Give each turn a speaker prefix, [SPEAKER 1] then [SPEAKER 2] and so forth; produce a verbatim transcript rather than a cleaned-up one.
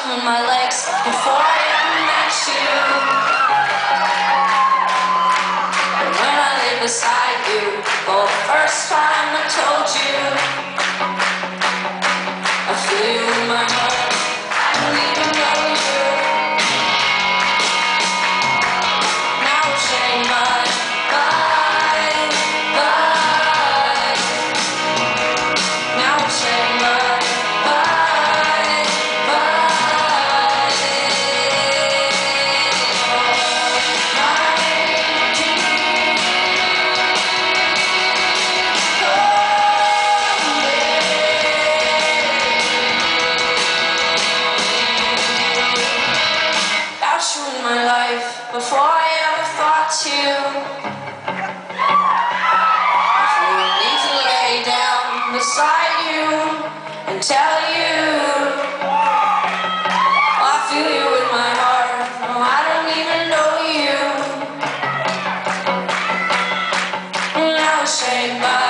[SPEAKER 1] you in my legs before I ever met you. And when I lay beside you for the first time, I told you I feel you in my heart. I don't even know you. Now we're saying bye, bye, bye. Now we're saying bye, bye, bye. About you in my life before I ever thought to. I need to lay down beside you and tell you I feel you in my heart. No, I don't even know you. Now we're saying bye.